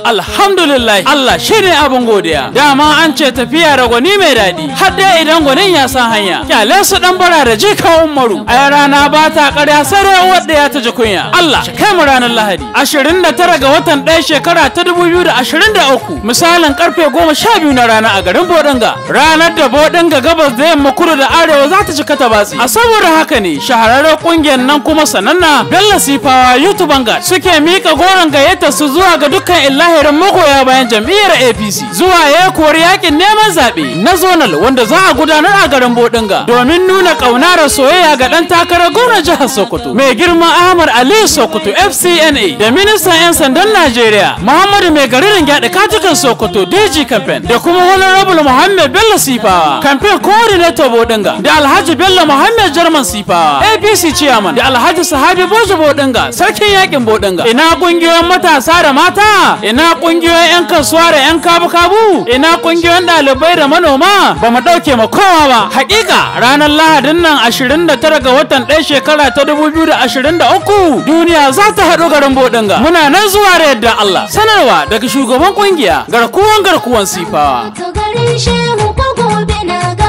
alhamdulillah Allah shine abin godiya. Dama an ce tafiya da gwani mai daɗi, har dai idan gwanin ya san hanya. Kyale su dan bara da jika Umaru, a rana ba ta ƙarya sare wadda ya ta ji kunya. Allah shi kai mu ranar Lahadi 29 ga watan 1 shekara ta 2023 misalin karfe 12 na rana a garin Bodinga. Ranar da Bodinga gabas da yamma kudu da arewa za ta cika ta batsi. A saboda haka ne shahararren kungiyar nan kuma sananna Bello Sifawa Youth Vanguard suke mika goron gayyata su zuwa ga dukkan illahirin magoya bayan jam'iyyar APC zuwa yakuwar yakin neman zaɓe na zonal wanda za a gudanar a garin Bodinga domin nuna ƙauna da soyayya ga ɗan takarar gwamnan jihar Sokoto mai girma Ahmad Ali Sokoto FCNA da ministan 'yan sandan Najeriya Muhammadu Mai Garirin Gyaɗa Katukan Sokoto DG Campaign da kuma Honorable Muhammad Bello Sifawa Campaign Coordinator Bodinga da Alhaji Bello Muhammad Jarman Sifawa APC Chairman da Alhaji Sahabi Bojo Bodinga Sarkin Yakin Bodinga. Ina kungiyoyin matasa da mata, ina kungiyoyin 'yan kasuwa da 'yan kabu-kabu, ina kungiyoyin ɗalibai da manoma, ba mu ɗauke ma kowa ba. Hakika ranar Lahadin nan 29 ga watan 1 shekara ta 2023 duniya za ta haɗu garin Bodinga. Muna nan zuwa da yadda Allah. Sanarwa daga shugaban kungiya garkuwan Sifawa.